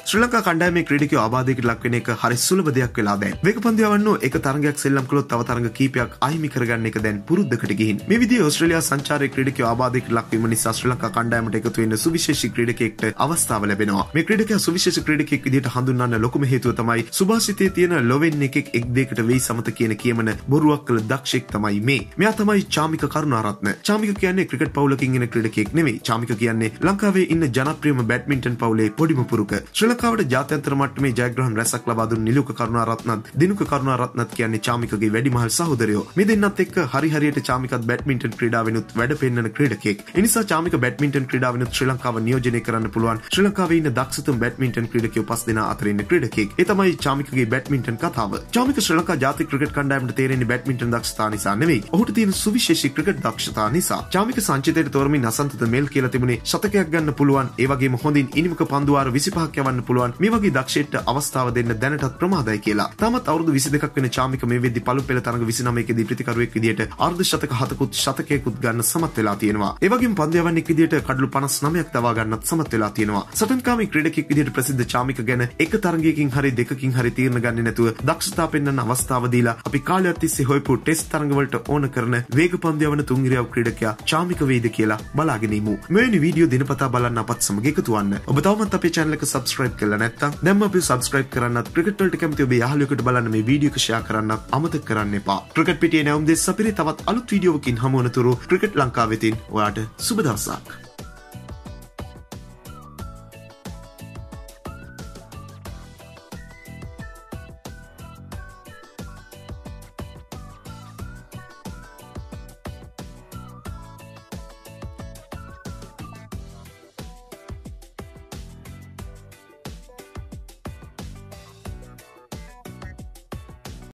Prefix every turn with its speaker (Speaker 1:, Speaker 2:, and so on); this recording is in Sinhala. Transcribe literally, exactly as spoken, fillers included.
Speaker 1: ශ්‍රී ලංකා කණ්ඩායමේ ක්‍රීඩකයෝ ආබාධයකට ලක් වෙන එක හරි සුලභ දෙයක් වෙලා දැන්. වේග පන්දු යවන්නෝ එක තරඟයක් සෙල්ලම් කළොත් තව තරඟ කීපයක් අහිමි කරගන්න එක දැන් පුරුද්දකට ගිහින්. මේ විදිහේ ඕස්ට්‍රේලියා සංචාරයේ ක්‍රීඩකයෝ ආබාධයකට ලක් වීම නිසා ශ්‍රී ලංකා කණ්ඩායමට එකතු වෙන්න සුවිශේෂී ක්‍රීඩකයෙක්ට අවස්ථාව ලැබෙනවා. මේ ක්‍රීඩකයා සුවිශේෂී ක්‍රීඩකයෙක් විදිහට හඳුන්වන්න ලොකුම හේතුව තමයි සුභාසිතයේ තියෙන ලොවෙන් එකෙක් එක් දෙයකට වෙයි සමත කියන කියමන බොරුවක් කළ දක්ෂයෙක් තමයි මේ. මෙයා තමයි චාමික කරුණාරත්න. චාමික කියන්නේ ක්‍රිකට් පවුලකින් එන ක්‍රීඩකයෙක් නෙවෙයි. චාමික කියන්නේ ලංකාවේ ඉන්න ජනප්‍රියම බැඩ්මින්ටන් පවුලේ පොඩිම පුරුක. ශ්‍රී ලංකාවට ජාත්‍යන්තර මට්ටමේ ජයග්‍රහණ රැසක් ලබා දුන් නිලුක කරුණාරත්නත් දිනුක කරුණාරත්නත් කියන්නේ චාමිකගේ වැඩිමහල් සහෝදරයෝ. මේ දෙන්නත් එක්ක හරි හරියට චාමිකත් බැඩ්මින්ටන් ක්‍රීඩාවෙනුත් වැඩ පෙන්නන ක්‍රීඩකයෙක්. ඒ නිසා චාමික බැඩ්මින්ටන් ක්‍රීඩාවෙනුත් ශ්‍රී ලංකාව නියෝජනය කරන්න පුළුවන් ශ්‍රී ලංකාවේ ඉන්න දක්ෂතම බැඩ්මින්ටන් ක්‍රීඩකයෝ පස් දෙනා අතර ඉන්න ක්‍රීඩකයෙක්. ඒ තමයි චාමිකගේ බැඩ්මින්ටන් කතාව. චාමික ශ්‍රී ලංකා ජාතික ක්‍රිකට් කණ්ඩායමට තේරෙන්නේ බැඩ්මින්ටන් දක්ෂතා නිසා නෙවෙයි. ඔහුට තියෙන සුවිශේෂී ක්‍රිකට් දක්ෂතා නිසා. චාමික සංචිතයට තෝරමින් අසන්තද මෙල් කියලා තිබුණේ ශතකයක් ගන්න පුළුවන්, ඒ වගේම හොඳින් ඉනිමක පන්දුවාර විසිපහක් යවන්න පුළුවන්. මේ වගේ දක්ෂයෙක්ට අවස්ථාව දෙන්න දැනටත් ප්‍රමාදයි කියලා. තාමත් අවුරුදු විසි දෙකක් වෙන චාමික මේ වෙද්දි පළමු පෙළ තරඟ විසිනමයකදී ප්‍රතිකරුවෙක් විදියට අර්ධ ශතක හතකුත් ශතකයකුත් ගන්න සමත් වෙලා තියෙනවා. ඒ වගේම පන්දු යවන්නෙක් විදියට කඩලු පනස් නවයක් තවා ගන්නත් සමත් වෙලා තියෙනවා. සටන්කාමී ක්‍රීඩකයෙක් විදියට ප්‍රසිද්ධ චාමික ගැන එක තරඟයකින් හරි දෙකකින් හරි තීරණ ගන්නේ නැතුව දක්ෂතා පෙන්වන්න අවස්ථාව දීලා අපි කාලයක් තිස්සේ හොයපු ටෙස්ට් තරඟවලට ඕන කරන වේග පන්දු යවන තුන් ඉරියව් ක්‍රීඩකයා චාමික වේද කියලා බලාගෙන ඉමු. මෙවැනි වීඩියෝ දිනපතා බලන්න අපත් සමග එකතු වන්න. ඔබ තවමත් අපේ channel එක subscribe කරලා නැත්නම් දැන්ම අපි subscribe කරන්නත් ක්‍රිකට් වලට කැමති ඔබේ යාළුවෙකුට බලන්න මේ වීඩියෝ එක share කරන්නත් අමතක කරන්න එපා. ක්‍රිකට් පිටියේ නැවුම් දෙස් අපිරි තවත් අලුත් වීඩියෝවකින් හමු වනතුරු ක්‍රිකට් ලංකාව වෙතින් ඔයාට සුබ දවසක්.